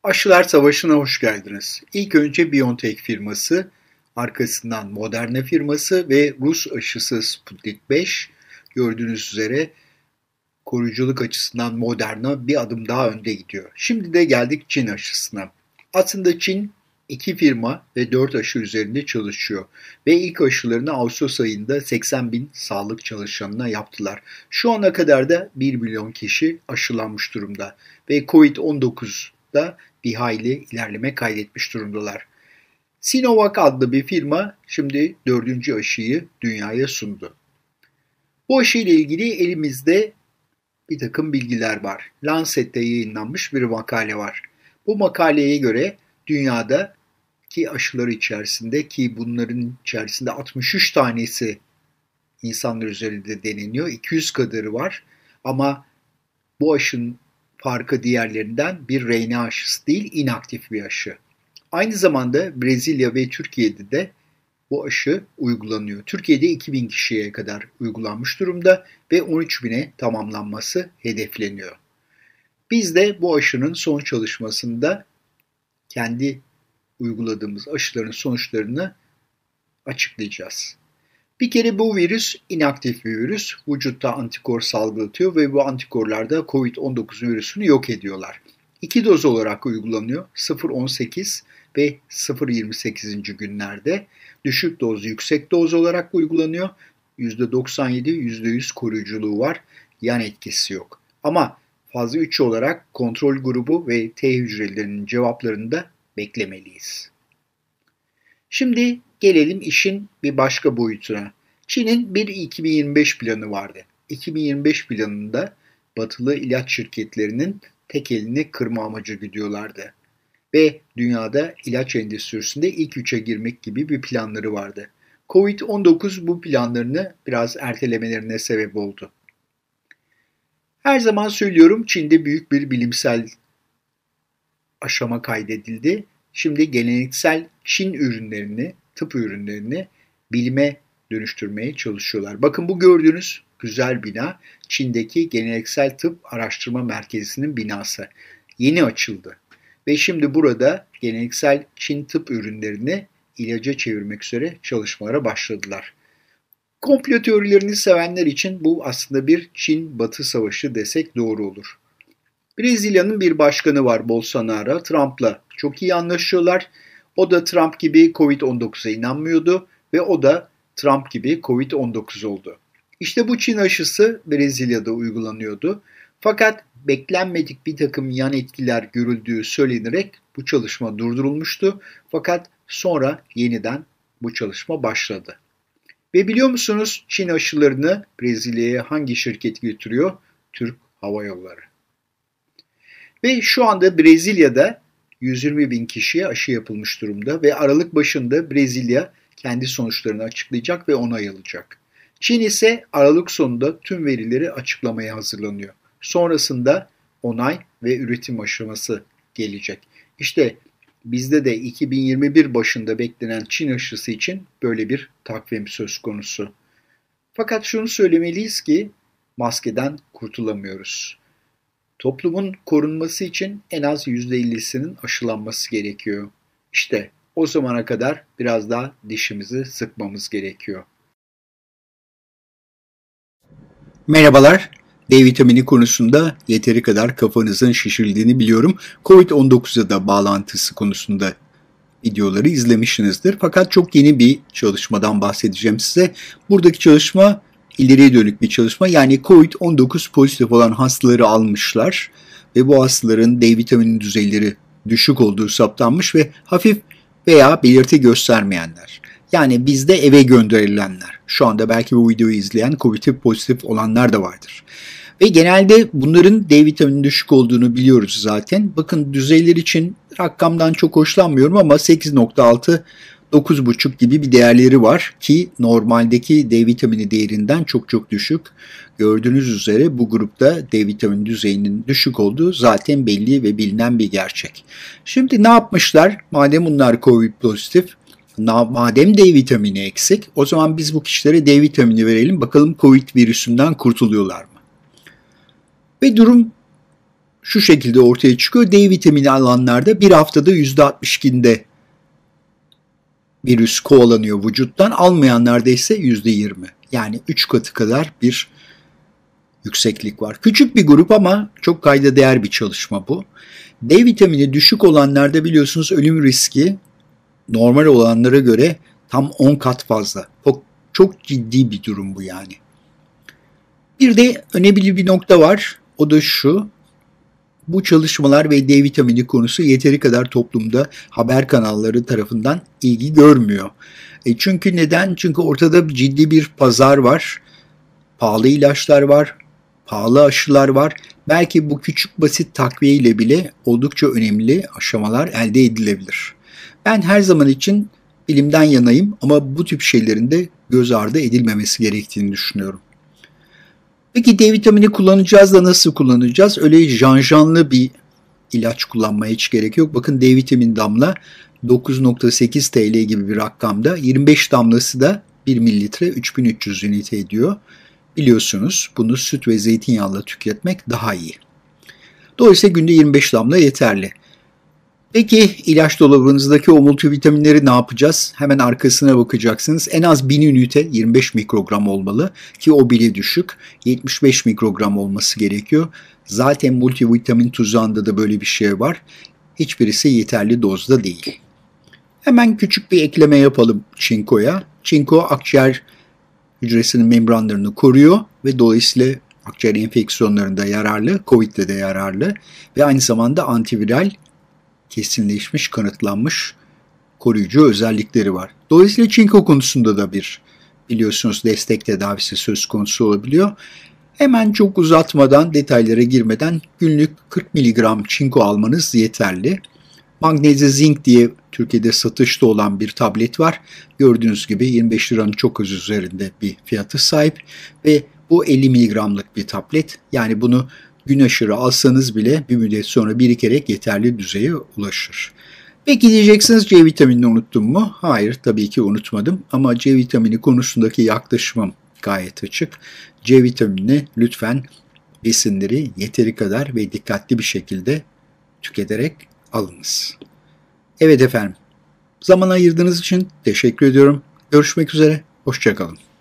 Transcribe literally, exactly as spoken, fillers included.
Aşılar Savaşı'na hoş geldiniz. İlk önce BioNTech firması, arkasından Moderna firması ve Rus aşısı Sputnik beş. Gördüğünüz üzere koruyuculuk açısından Moderna bir adım daha önde gidiyor. Şimdi de geldik Çin aşısına. Aslında Çin iki firma ve dört aşı üzerinde çalışıyor. Ve ilk aşılarını Ağustos ayında seksen bin sağlık çalışanına yaptılar. Şu ana kadar da bir milyon kişi aşılanmış durumda. Ve kovid on dokuzda bir hayli ilerleme kaydetmiş durumdalar. Sinovac adlı bir firma şimdi dördüncü aşıyı dünyaya sundu. Bu aşı ile ilgili elimizde bir takım bilgiler var. Lancet'te yayınlanmış bir makale var. Bu makaleye göre dünyadaki aşılar içerisinde, ki bunların içerisinde altmış üç tanesi insanlar üzerinde deneniyor, iki yüz kadarı var. Ama bu aşının farkı diğerlerinden bir R N A aşısı değil, inaktif bir aşı. Aynı zamanda Brezilya ve Türkiye'de de bu aşı uygulanıyor. Türkiye'de iki bin kişiye kadar uygulanmış durumda ve on üç bine tamamlanması hedefleniyor. Biz de bu aşının son çalışmasında kendi uyguladığımız aşıların sonuçlarını açıklayacağız. Bir kere bu virüs inaktif bir virüs. Vücutta antikor salgılatıyor ve bu antikorlar da kovid on dokuz virüsünü yok ediyorlar. İki doz olarak uygulanıyor. sıfır on sekiz ve sıfır yirmi sekizinci günlerde. Düşük doz, yüksek doz olarak uygulanıyor. yüzde doksan yedi yüzde yüz koruyuculuğu var. Yan etkisi yok. Ama fazla üç olarak kontrol grubu ve T hücrelerinin cevaplarını da beklemeliyiz. Şimdi gelelim işin bir başka boyutuna. Çin'in bir iki bin yirmi beş planı vardı. iki bin yirmi beş planında batılı ilaç şirketlerinin tek elini kırma amacı güdüyorlardı. Ve dünyada ilaç endüstrisinde ilk üçe girmek gibi bir planları vardı. kovid on dokuz bu planlarını biraz ertelemelerine sebep oldu. Her zaman söylüyorum, Çin'de büyük bir bilimsel aşama kaydedildi. Şimdi geleneksel Çin ürünlerini, tıp ürünlerini bilime dönüştürmeye çalışıyorlar. Bakın, bu gördüğünüz güzel bina Çin'deki Geleneksel Tıp Araştırma Merkezi'nin binası. Yeni açıldı. Ve şimdi burada geleneksel Çin tıp ürünlerini ilaca çevirmek üzere çalışmalara başladılar. Komplo teorilerini sevenler için bu aslında bir Çin-Batı savaşı desek doğru olur. Brezilya'nın bir başkanı var, Bolsonaro. Trump'la çok iyi anlaşıyorlar. O da Trump gibi kovid on dokuza inanmıyordu ve o da Trump gibi kovid on dokuz oldu. İşte bu Çin aşısı Brezilya'da uygulanıyordu. Fakat beklenmedik bir takım yan etkiler görüldüğü söylenerek bu çalışma durdurulmuştu. Fakat sonra yeniden bu çalışma başladı. Ve biliyor musunuz, Çin aşılarını Brezilya'ya hangi şirket götürüyor? Türk Hava Yolları. Ve şu anda Brezilya'da yüz yirmi bin kişiye aşı yapılmış durumda ve Aralık başında Brezilya kendi sonuçlarını açıklayacak ve onay alacak. Çin ise Aralık sonunda tüm verileri açıklamaya hazırlanıyor. Sonrasında onay ve üretim aşaması gelecek. İşte bizde de iki bin yirmi bir başında beklenen Çin aşısı için böyle bir takvim söz konusu. Fakat şunu söylemeliyiz ki maskeden kurtulamıyoruz. Toplumun korunması için en az yüzde ellisinin aşılanması gerekiyor. İşte o zamana kadar biraz daha dişimizi sıkmamız gerekiyor. Merhabalar. D vitamini konusunda yeteri kadar kafanızın şişirildiğini biliyorum. kovid on dokuza da bağlantısı konusunda videoları izlemişsinizdir. Fakat çok yeni bir çalışmadan bahsedeceğim size. Buradaki çalışma ileriye dönük bir çalışma. Yani kovid on dokuz pozitif olan hastaları almışlar ve bu hastaların D vitamini düzeyleri düşük olduğu saptanmış ve hafif veya belirti göstermeyenler. Yani bizde eve gönderilenler. Şu anda belki bu videoyu izleyen kovid pozitif olanlar da vardır. Ve genelde bunların D vitamini düşük olduğunu biliyoruz zaten. Bakın, düzeyler için rakamdan çok hoşlanmıyorum ama sekiz nokta altı dokuz buçuk gibi bir değerleri var ki normaldeki D vitamini değerinden çok çok düşük. Gördüğünüz üzere bu grupta D vitamini düzeyinin düşük olduğu zaten belli ve bilinen bir gerçek. Şimdi ne yapmışlar? Madem bunlar COVID pozitif, madem D vitamini eksik, o zaman biz bu kişilere D vitamini verelim, bakalım COVID virüsünden kurtuluyorlar mı? Ve durum şu şekilde ortaya çıkıyor. D vitamini alanlarda bir haftada yüzde altmış ikinde virüs kovalanıyor vücuttan. Almayanlarda ise yüzde yirmi. Yani üç katı kadar bir yükseklik var. Küçük bir grup ama çok kayda değer bir çalışma bu. D vitamini düşük olanlarda biliyorsunuz ölüm riski normal olanlara göre tam on kat fazla. Çok, çok ciddi bir durum bu yani. Bir de önemli bir nokta var. O da şu. Bu çalışmalar ve D vitamini konusu yeteri kadar toplumda haber kanalları tarafından ilgi görmüyor. E çünkü neden? Çünkü ortada ciddi bir pazar var. Pahalı ilaçlar var. Pahalı aşılar var. Belki bu küçük basit takviye ile bile oldukça önemli aşamalar elde edilebilir. Ben her zaman için bilimden yanayım ama bu tip şeylerin de göz ardı edilmemesi gerektiğini düşünüyorum. Peki D vitamini kullanacağız da nasıl kullanacağız? Öyle janjanlı bir ilaç kullanmaya hiç gerek yok. Bakın D vitamini damla dokuz nokta sekiz T L gibi bir rakamda. yirmi beş damlası da bir mililitre üç bin üç yüz ünite ediyor. Biliyorsunuz bunu süt ve zeytinyağıyla tüketmek daha iyi. Dolayısıyla günde yirmi beş damla yeterli. Peki ilaç dolabınızdaki o multivitaminleri ne yapacağız? Hemen arkasına bakacaksınız. En az bin ünite yirmi beş mikrogram olmalı ki o bile düşük. yetmiş beş mikrogram olması gerekiyor. Zaten multivitamin tuzağında da böyle bir şey var. Hiçbirisi yeterli dozda değil. Hemen küçük bir ekleme yapalım çinkoya. Çinko akciğer hücresinin membranlarını koruyor ve dolayısıyla akciğer enfeksiyonlarında yararlı, Covid'de de yararlı ve aynı zamanda antiviral kesinleşmiş, kanıtlanmış koruyucu özellikleri var. Dolayısıyla çinko konusunda da bir biliyorsunuz destek tedavisi söz konusu olabiliyor. Hemen çok uzatmadan, detaylara girmeden günlük kırk miligram çinko almanız yeterli. Magnezya zinc diye Türkiye'de satışta olan bir tablet var. Gördüğünüz gibi yirmi beş liranın çok az üzerinde bir fiyatı sahip ve bu elli miligramlık bir tablet. Yani bunu gün aşırı alsanız bile bir müddet sonra birikerek yeterli düzeye ulaşır. Peki diyeceksiniz C vitaminini unuttum mu? Hayır, tabii ki unutmadım ama C vitamini konusundaki yaklaşımım gayet açık. C vitaminini lütfen besinleri yeteri kadar ve dikkatli bir şekilde tüketerek alınız. Evet efendim, zaman ayırdığınız için teşekkür ediyorum. Görüşmek üzere, hoşça kalın.